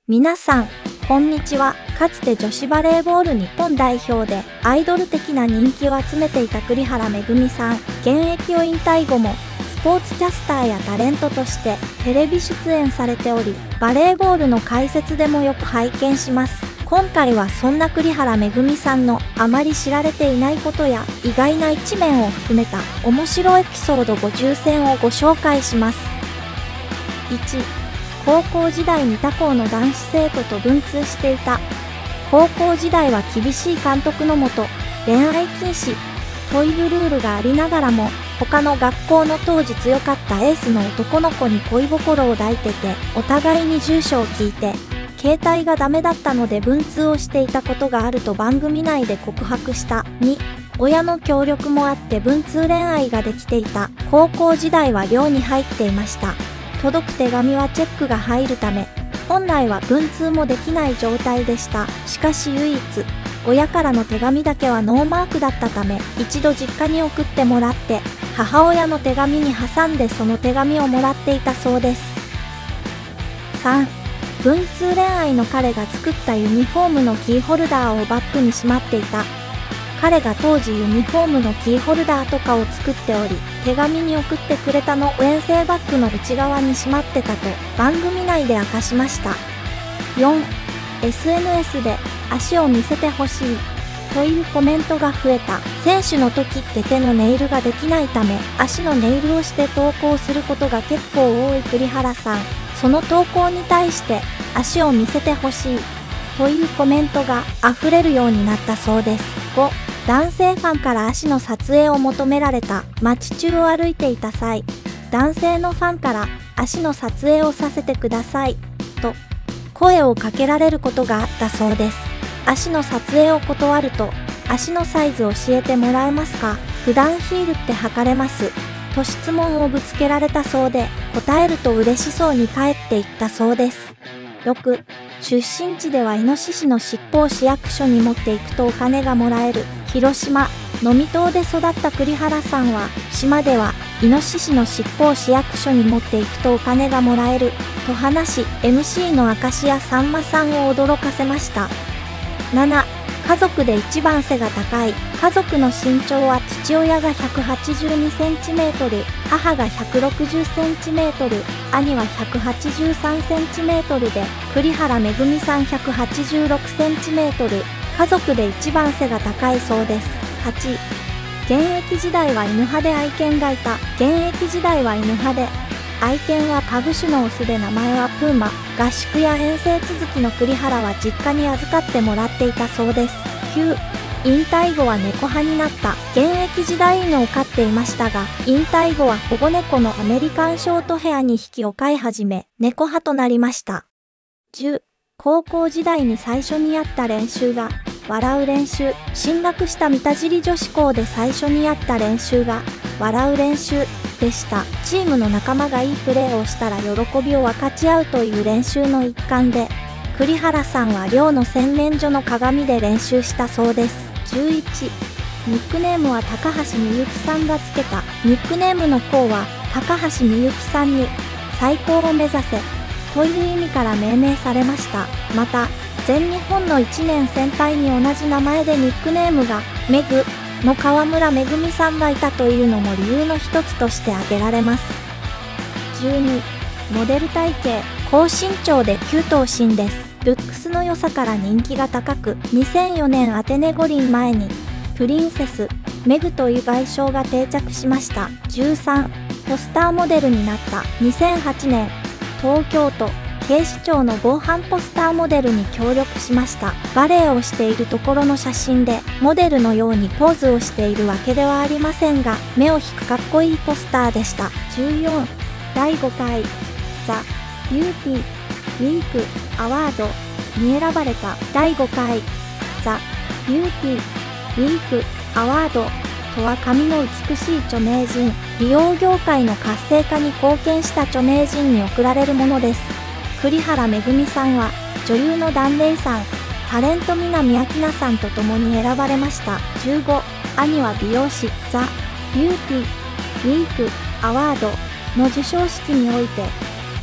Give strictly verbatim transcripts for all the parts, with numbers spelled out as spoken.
皆さん、こんにちは。かつて女子バレーボール日本代表でアイドル的な人気を集めていた栗原恵さん。現役を引退後もスポーツキャスターやタレントとしてテレビ出演されており、バレーボールの解説でもよく拝見します。今回はそんな栗原恵さんのあまり知られていないことや意外な一面を含めた面白エピソードごじゅう選をご紹介します。いち、高校時代に他校の男子生徒と文通していた。高校時代は厳しい監督のもと、恋愛禁止というルールがありながらも、他の学校の当時強かったエースの男の子に恋心を抱いてて、お互いに住所を聞いて、携帯がダメだったので文通をしていたことがあると番組内で告白した。に、親の協力もあって文通恋愛ができていた。高校時代は寮に入っていました。届く手紙はチェックが入るため、本来は文通もできない状態でした。しかし唯一、親からの手紙だけはノーマークだったため、一度実家に送ってもらって、母親の手紙に挟んでその手紙をもらっていたそうです。さん、文通恋愛の彼が作ったユニフォームのキーホルダーをバッグにしまっていた。彼が当時ユニフォームのキーホルダーとかを作っており、手紙に送ってくれたのを遠征バッグの内側にしまってたと番組内で明かしました。よん、エスエヌエス で足を見せてほしいというコメントが増えた。選手の時って手のネイルができないため、足のネイルをして投稿することが結構多い栗原さん。その投稿に対して足を見せてほしいというコメントが溢れるようになったそうです。ご、男性ファンから足の撮影を求められた。街中を歩いていた際、男性のファンから足の撮影をさせてくださいと声をかけられることがあったそうです。足の撮影を断ると、足のサイズ教えてもらえますか？普段ヒールって履かれます？と質問をぶつけられたそうで、答えると嬉しそうに帰っていったそうです。ろく、出身地ではイノシシの尻尾を市役所に持っていくとお金がもらえる。広島、能美島で育った栗原さんは、島ではイノシシの尻尾を市役所に持っていくとお金がもらえると話し、エムシー の明石家さんまさんを驚かせました。なな、家族で一番背が高い。家族の身長は父親がひゃくはちじゅうにセンチメートル、母がひゃくろくじゅっセンチメートル、兄はひゃくはちじゅうさんセンチメートルで、栗原恵さんひゃくはちじゅうろくセンチメートル、家族で一番背が高いそうです。はち、現役時代は犬派で愛犬がいた。現役時代は犬派で、愛犬はパグ種のオスで名前はプーマ。合宿や遠征続きの栗原は実家に預かってもらっていたそうです。きゅう、引退後は猫派になった。現役時代犬を飼っていましたが、引退後は保護猫のアメリカンショートヘアにひきを飼い始め、猫派となりました。じゅう、高校時代に最初にやった練習が、笑う練習。進学した三田尻女子校で最初にやった練習が、笑う練習でした。チームの仲間がいいプレーをしたら喜びを分かち合うという練習の一環で、栗原さんは寮の洗面所の鏡で練習したそうです。じゅういち、ニックネームは高橋みゆきさんがつけた。ニックネームの項は高橋みゆきさんに最高を目指せという意味から命名されました。また、全日本のいちねん先輩に同じ名前でニックネームがメグの川村めぐみさんがいたというのも理由の一つとして挙げられます。じゅうに、モデル体型、高身長できゅう頭身です。ルックスの良さから人気が高く、にせんよねんアテネ五輪前にプリンセスメグという愛称が定着しました。じゅうさん、ポスターモデルになった。にせんはちねん、東京都警視庁の防犯ポスターモデルに協力しました。バレエをしているところの写真で、モデルのようにポーズをしているわけではありませんが、目を引くかっこいいポスターでした。じゅうよん、だいごかいザ・ビューティー・ウィーク・アワードに選ばれた。だいごかいザ・ビューティー・ウィーク・アワードとは髪の美しい著名人、美容業界の活性化に貢献した著名人に贈られるものです。栗原恵さんは女優の檀れいさん、タレント南明奈さんと共に選ばれました。じゅうご、兄は美容師ザ・ビューティー・ウィーク・アワードの授賞式において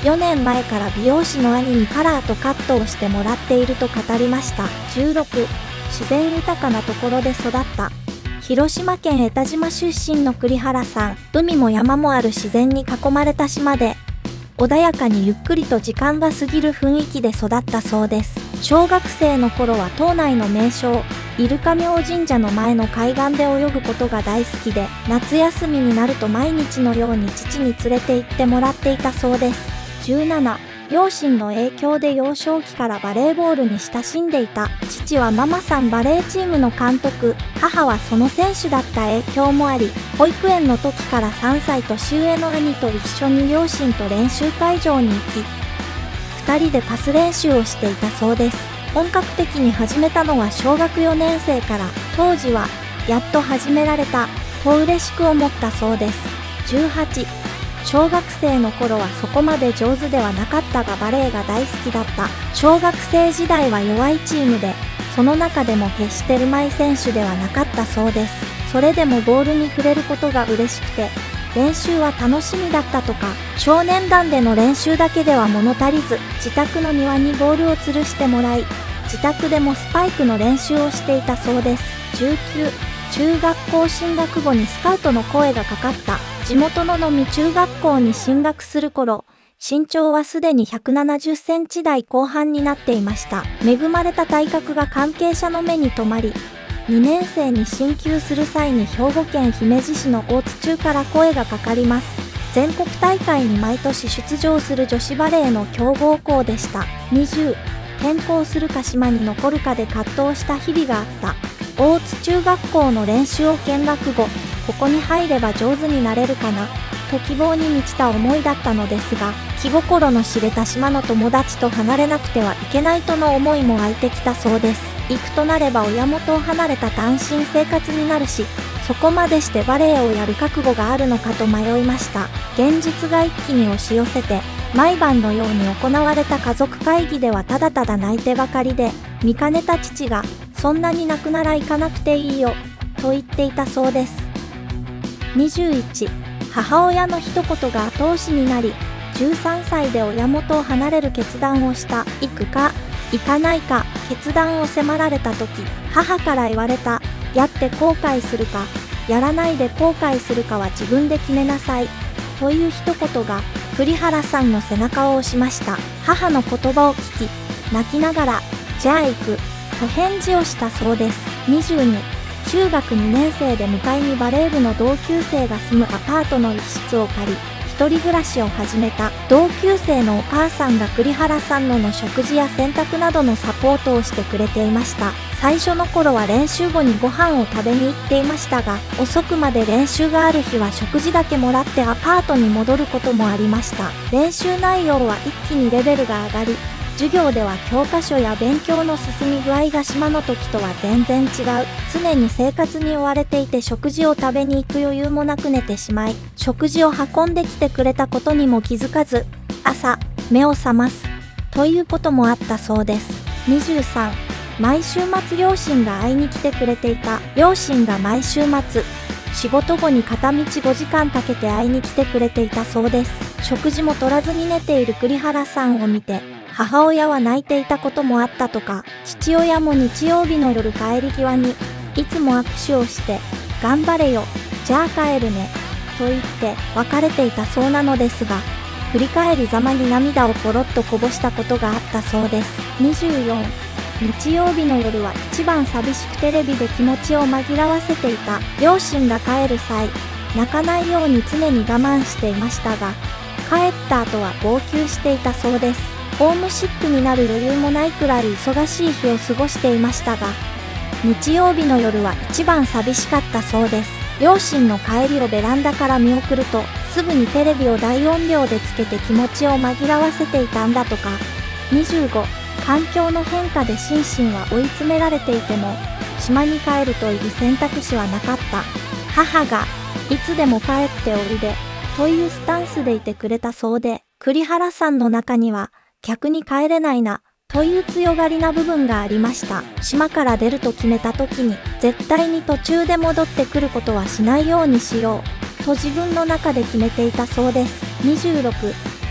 よねんまえから美容師の兄にカラーとカットをしてもらっていると語りました。じゅうろく、自然豊かなところで育った。広島県江田島出身の栗原さん、海も山もある自然に囲まれた島で、穏やかにゆっくりと時間が過ぎる雰囲気で育ったそうです。小学生の頃は島内の名勝、イルカ明神社の前の海岸で泳ぐことが大好きで、夏休みになると毎日のように父に連れて行ってもらっていたそうです。じゅうなな、両親の影響で幼少期からバレーボールに親しんでいた。父はママさんバレーチームの監督、母はその選手だった影響もあり、保育園の時からさんさい年上の兄と一緒に両親と練習会場に行き、ふたりでパス練習をしていたそうです。本格的に始めたのは小学よねん生から、当時はやっと始められたと嬉しく思ったそうです。じゅうはち、小学生の頃はそこまで上手ではなかったがバレーが大好きだった。小学生時代は弱いチームで、その中でも決してうまい選手ではなかったそうです。それでもボールに触れることが嬉しくて、練習は楽しみだったとか、少年団での練習だけでは物足りず、自宅の庭にボールを吊るしてもらい、自宅でもスパイクの練習をしていたそうです。じゅうきゅう、中学校進学後にスカウトの声がかかった。地元の野見中学校に進学する頃、身長はすでにひゃくななじゅっセンチ台後半になっていました。恵まれた体格が関係者の目に留まり、にねん生に進級する際に兵庫県姫路市の大津中から声がかかります。全国大会に毎年出場する女子バレーの強豪校でした。にじゅう、転校するか島に残るかで葛藤した日々があった。大津中学校の練習を見学後、ここに入れば上手になれるかな、と希望に満ちた思いだったのですが、気心の知れた島の友達と離れなくてはいけないとの思いも湧いてきたそうです。行くとなれば親元を離れた単身生活になるし、そこまでしてバレエをやる覚悟があるのかと迷いました。現実が一気に押し寄せて、毎晩のように行われた家族会議ではただただ泣いてばかりで、見かねた父が、そんなに泣くなら行かなくていいよ、と言っていたそうです。にじゅういち、母親の一言が後押しになり、じゅうさんさいで親元を離れる決断をした。行くか、行かないか、決断を迫られた時、母から言われた。やって後悔するか、やらないで後悔するかは自分で決めなさい。という一言が、栗原さんの背中を押しました。母の言葉を聞き、泣きながら、じゃあ行く、と返事をしたそうです。にじゅうに、中学にねん生で向かいにバレー部の同級生が住むアパートの一室を借り、一人暮らしを始めた。同級生のお母さんが栗原さんのの食事や洗濯などのサポートをしてくれていました。最初の頃は練習後にご飯を食べに行っていましたが、遅くまで練習がある日は食事だけもらってアパートに戻ることもありました。練習内容は一気にレベルが上がり、授業では教科書や勉強の進み具合が島の時とは全然違う。常に生活に追われていて食事を食べに行く余裕もなく寝てしまい、食事を運んできてくれたことにも気づかず、朝、目を覚ます。ということもあったそうです。にじゅうさん、毎週末両親が会いに来てくれていた。両親が毎週末、仕事後に片道ごじかんかけて会いに来てくれていたそうです。食事も取らずに寝ている栗原さんを見て、母親は泣いていたこともあったとか、父親も日曜日の夜帰り際に、いつも握手をして、頑張れよ、じゃあ帰るね、と言って別れていたそうなのですが、振り返りざまに涙をポロッとこぼしたことがあったそうです。にじゅうよん、日曜日の夜は一番寂しくテレビで気持ちを紛らわせていた。両親が帰る際、泣かないように常に我慢していましたが、帰った後は号泣していたそうです。ホームシックになる余裕もないくらい忙しい日を過ごしていましたが、日曜日の夜は一番寂しかったそうです。両親の帰りをベランダから見送ると、すぐにテレビを大音量でつけて気持ちを紛らわせていたんだとか。にじゅうご、環境の変化で心身は追い詰められていても、島に帰るという選択肢はなかった。母が、いつでも帰っておいで、というスタンスでいてくれたそうで、栗原さんの中には、逆に帰れないな、という強がりな部分がありました。島から出ると決めた時に、絶対に途中で戻ってくることはしないようにしよう、と自分の中で決めていたそうです。にじゅうろく、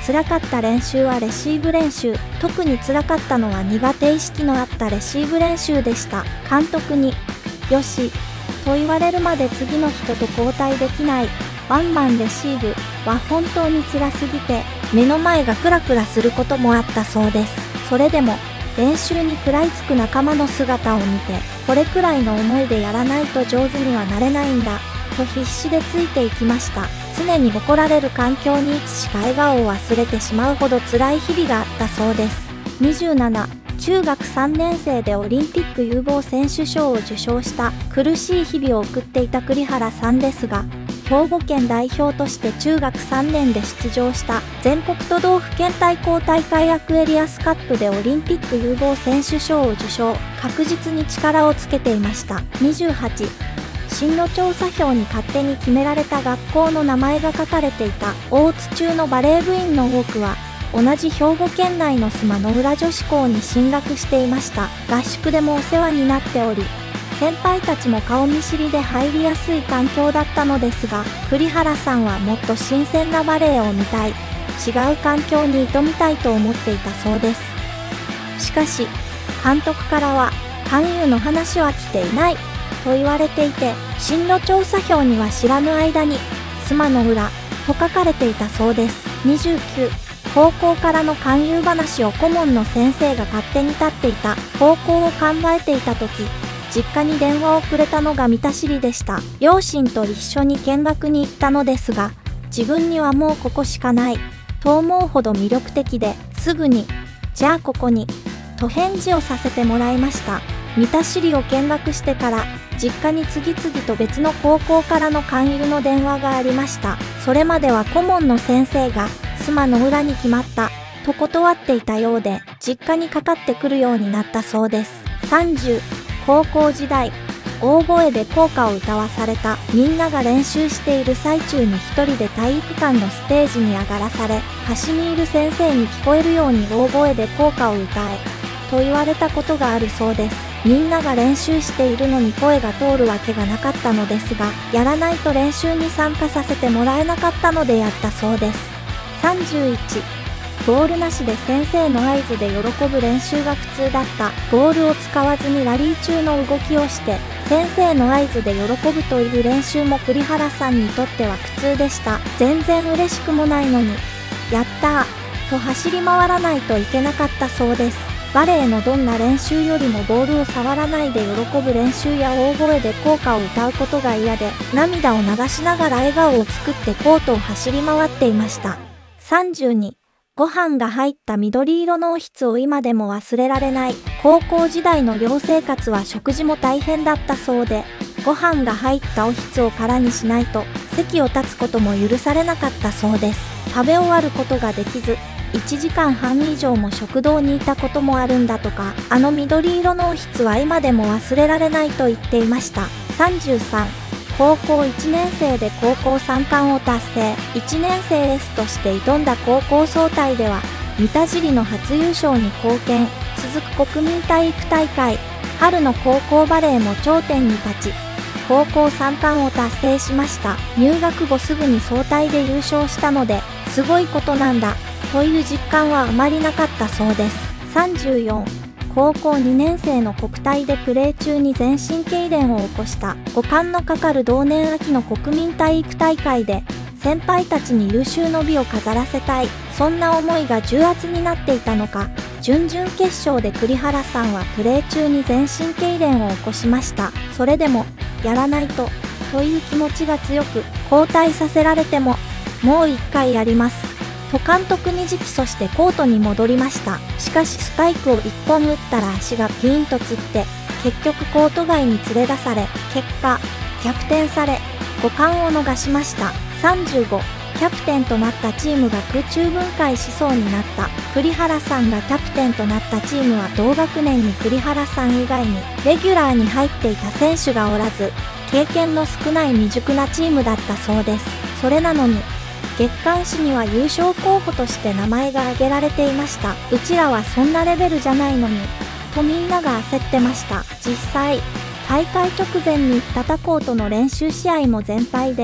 辛かった練習はレシーブ練習。特に辛かったのは苦手意識のあったレシーブ練習でした。監督に、よし、と言われるまで次の人と交代できない。ワンマンレシーブは本当に辛すぎて、目の前がクラクラすることもあったそうです。それでも、練習に食らいつく仲間の姿を見て、これくらいの思いでやらないと上手にはなれないんだ、と必死でついていきました。常に怒られる環境にいつしか笑顔を忘れてしまうほど辛い日々があったそうです。にじゅうなな、中学さんねん生でオリンピック有望選手賞を受賞した苦しい日々を送っていた栗原さんですが、兵庫県代表として中学さんねんで出場した全国都道府県対抗大会アクエリアスカップでオリンピック有望選手賞を受賞、確実に力をつけていました。にじゅうはち、進路調査票に勝手に決められた学校の名前が書かれていた大津中のバレー部員の多くは、同じ兵庫県内の須磨の浦女子校に進学していました。合宿でもお世話になっており、先輩たちも顔見知りで入りやすい環境だったのですが、栗原さんはもっと新鮮なバレーを見たい、違う環境に挑みたいと思っていたそうです。しかし、監督からは、勧誘の話は来ていない、と言われていて、進路調査票には知らぬ間に、須磨の浦、と書かれていたそうです。にじゅうきゅう、高校からの勧誘話を顧問の先生が勝手に立っていた。高校を考えていた時、実家に電話をくれたのが見たしりでした。両親と一緒に見学に行ったのですが、自分にはもうここしかない、と思うほど魅力的で、すぐに、じゃあここに、と返事をさせてもらいました。見たしりを見学してから、実家に次々と別の高校からの勧誘の電話がありました。それまでは顧問の先生が、須磨の浦に決まった、と断っていたようで、実家にかかってくるようになったそうです。さんじゅう、高校時代、大声で校歌を歌わされた。みんなが練習している最中に一人で体育館のステージに上がらされ、端にいる先生に聞こえるように大声で校歌を歌え、と言われたことがあるそうです。みんなが練習しているのに声が通るわけがなかったのですが、やらないと練習に参加させてもらえなかったのでやったそうです。さんじゅういち、ボールなしで先生の合図で喜ぶ練習が普通だった。ボールを使わずにラリー中の動きをして、先生の合図で喜ぶという練習も栗原さんにとっては苦痛でした。全然嬉しくもないのに、やったー、と走り回らないといけなかったそうです。バレエのどんな練習よりもボールを触らないで喜ぶ練習や大声で校歌を歌うことが嫌で、涙を流しながら笑顔を作ってコートを走り回っていました。さんじゅうに、ご飯が入った緑色のおひつを今でも忘れられない。高校時代の寮生活は食事も大変だったそうで、ご飯が入ったおひつを空にしないと席を立つことも許されなかったそうです。食べ終わることができず、いちじかんはん以上も食堂にいたこともあるんだとか。あの緑色のおひつは今でも忘れられないと言っていました。さんじゅうさん、高校いちねん生で高校さん冠を達成。いちねん生エースとして挑んだ高校総体では、三田尻の初優勝に貢献。続く国民体育大会、春の高校バレーも頂点に立ち、高校さん冠を達成しました。入学後すぐに総体で優勝したので、すごいことなんだ、という実感はあまりなかったそうです。さんじゅうよん、高校にねん生の国体でプレー中に全身痙攣を起こした。ご冠のかかる同年秋の国民体育大会で、先輩たちに有終の美を飾らせたい。そんな思いが重圧になっていたのか、準々決勝で栗原さんはプレー中に全身痙攣を起こしました。それでも、やらないと、という気持ちが強く、交代させられても、もう一回やります。と監督に直訴してコートに戻りました。しかしスパイクをいっぽん打ったら足がピーンとつって、結局コート外に連れ出され、結果、逆転され、ご冠を逃しました。さんじゅうご、キャプテンとなったチームが空中分解しそうになった。栗原さんがキャプテンとなったチームは同学年に栗原さん以外にレギュラーに入っていた選手がおらず、経験の少ない未熟なチームだったそうです。それなのに、月刊誌には優勝候補として名前が挙げられていました。うちらはそんなレベルじゃないのに、とみんなが焦ってました。実際、大会直前に行った他校との練習試合も全敗で、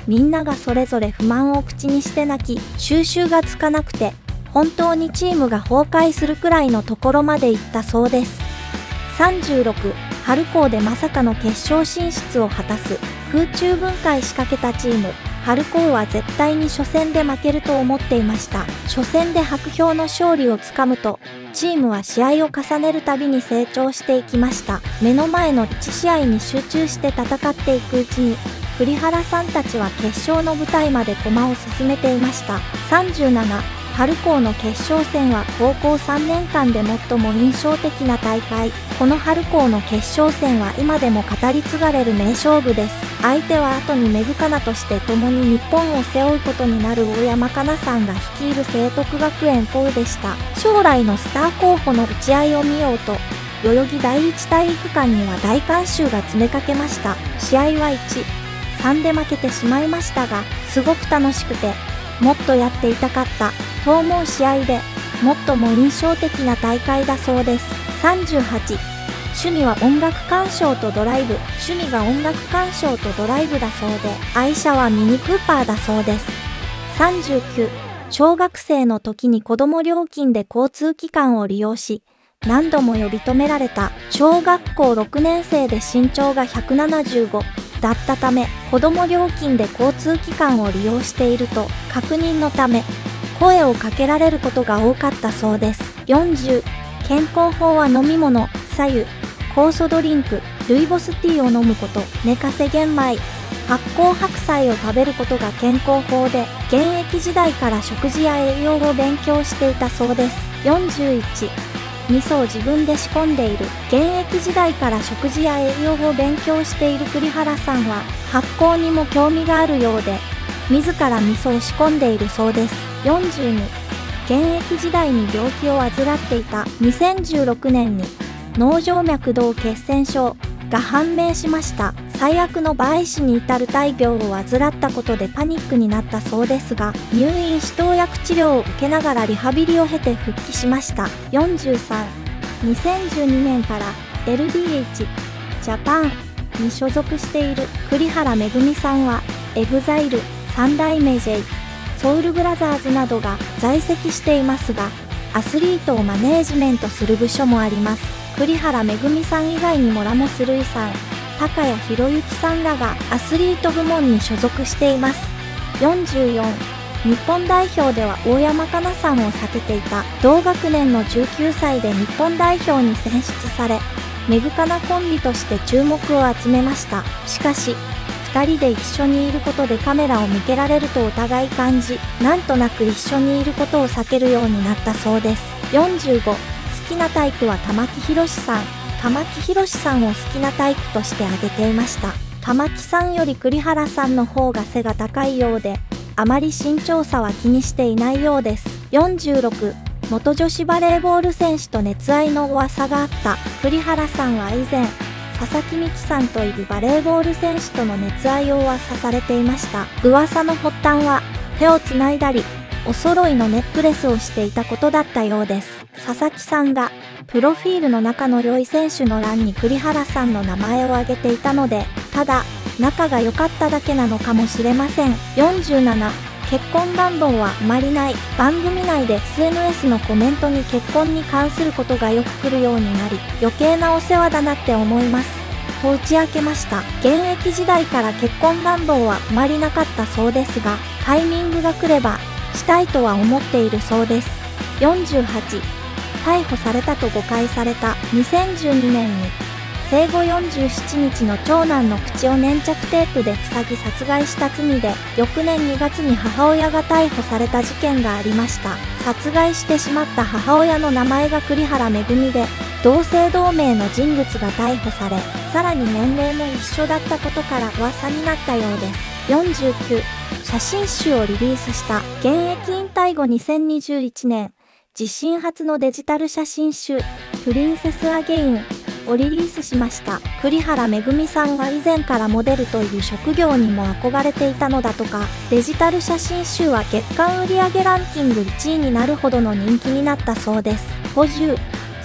みんながそれぞれ不満を口にして泣き、収拾がつかなくて、本当にチームが崩壊するくらいのところまで行ったそうです。さんじゅうろく、春高でまさかの決勝進出を果たす、空中分解仕掛けたチーム。春高は絶対に初戦で負けると思っていました。初戦で薄氷の勝利をつかむと、チームは試合を重ねるたびに成長していきました。目の前のいち試合に集中して戦っていくうちに、栗原さんたちは決勝の舞台まで駒を進めていました。さんじゅうなな、春高の決勝戦は高校さんねんかんで最も印象的な大会。この春高の決勝戦は今でも語り継がれる名勝負です。相手は後にメグカナとして共に日本を背負うことになる大山かなさんが率いる聖徳学園校でした。将来のスター候補の打ち合いを見ようと、代々木第一体育館には大観衆が詰めかけました。試合はいち、さんで負けてしまいましたが、すごく楽しくて、もっとやっていたかった、と思う試合で、最も印象的な大会だそうです。さんじゅうはち、趣味は音楽鑑賞とドライブ。趣味が音楽鑑賞とドライブだそうで、愛車はミニクーパーだそうです。さんじゅうきゅう、小学生の時に子供料金で交通機関を利用し、何度も呼び止められた。小学校ろくねん生で身長がひゃくななじゅうごだったため、子供料金で交通機関を利用していると確認のため、声をかけられることが多かったそうです。よんじゅう、健康法は飲み物、白湯、酵素ドリンク、ルイボスティーを飲むこと、寝かせ玄米、発酵白菜を食べることが健康法で、現役時代から食事や栄養を勉強していたそうです。よんじゅういち、味噌を自分で仕込んでいる。現役時代から食事や栄養を勉強している栗原さんは、発酵にも興味があるようで、自ら味噌を仕込んでいるそうです。よんじゅうに、現役時代に病気を患っていた。にせんじゅうろくねんに脳静脈洞血栓症が判明しました。最悪の場合死に至る大病を患ったことでパニックになったそうですが、入院し投薬治療を受けながらリハビリを経て復帰しました。よんじゅうさん、にせんじゅうにねんから エルディーエイチ ジャパンに所属している栗原めぐみさんは、エグザイル、三代目 J、ソウルブラザーズなどが在籍していますが、アスリートをマネージメントする部署もあります。栗原めぐみさん以外にもラモスルイさん、高谷博之さんらがアスリート部門に所属しています。よんじゅうよん、日本代表では大山かなさんを避けていた。同学年のじゅうきゅうさいで日本代表に選出され、メグカナコンビとして注目を集めました。しかし、二人で一緒にいることでカメラを向けられるとお互い感じ、なんとなく一緒にいることを避けるようになったそうです。よんじゅうご、好きなタイプは玉木宏さん。玉木宏さんを好きなタイプとして挙げていました。玉木さんより栗原さんの方が背が高いようで、あまり身長差は気にしていないようです。よんじゅうろく、元女子バレーボール選手と熱愛の噂があった。栗原さんは以前、佐々木美希さんといるバレーボール選手との熱愛を噂されていました。噂の発端は、手をつないだり、お揃いのネックレスをしていたことだったようです。佐々木さんが、プロフィールの中の良い選手の欄に栗原さんの名前を挙げていたので、ただ、仲が良かっただけなのかもしれません。よんじゅうなな、結婚願望はあまりない。番組内で エスエヌエス のコメントに結婚に関することがよく来るようになり、余計なお世話だなって思います。と打ち明けました。現役時代から結婚願望はあまりなかったそうですが、タイミングが来れば、したいとは思っているそうです。よんじゅうはち、逮捕されたと誤解された。にせんじゅうにねんに、生後よんじゅうしちにちの長男の口を粘着テープで塞ぎ殺害した罪で、翌年にがつに母親が逮捕された事件がありました。殺害してしまった母親の名前が栗原めぐみで、同姓同名の人物が逮捕され、さらに年齢も一緒だったことから噂になったようです。よんじゅうきゅう、写真集をリリースした。現役引退後にせんにじゅういちねん、自身初のデジタル写真集、プリンセスアゲインをリリースしました。栗原めぐみさんは以前からモデルという職業にも憧れていたのだとか、デジタル写真集は月間売上ランキングいちいになるほどの人気になったそうです。ごじゅう、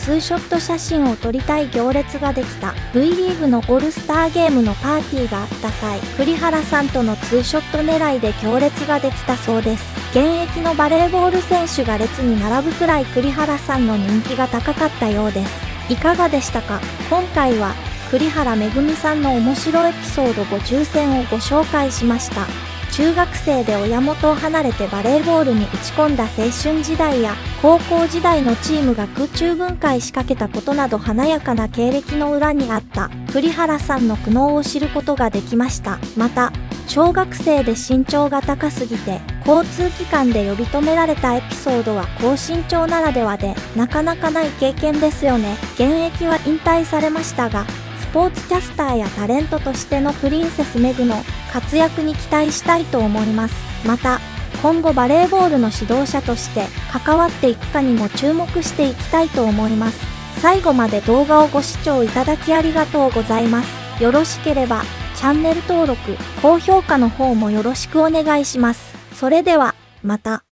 ツーショット写真を撮りたい行列ができた。 V リーグのオールスターゲームのパーティーがあった際、栗原さんとのツーショット狙いで行列ができたそうです。現役のバレーボール選手が列に並ぶくらい栗原さんの人気が高かったようです。いかがでしたか？今回は栗原めぐみさんの面白エピソードごじゅう選をご紹介しました。中学生で親元を離れてバレーボールに打ち込んだ青春時代や高校時代のチームが空中分解しかけたことなど華やかな経歴の裏にあった栗原さんの苦悩を知ることができました。また、小学生で身長が高すぎて交通機関で呼び止められたエピソードは高身長ならではでなかなかない経験ですよね。現役は引退されましたが、スポーツキャスターやタレントとしてのプリンセスメグの活躍に期待したいと思います。また、今後バレーボールの指導者として関わっていくかにも注目していきたいと思います。最後まで動画をご視聴いただきありがとうございます。よろしければチャンネル登録、高評価の方もよろしくお願いします。それでは、また。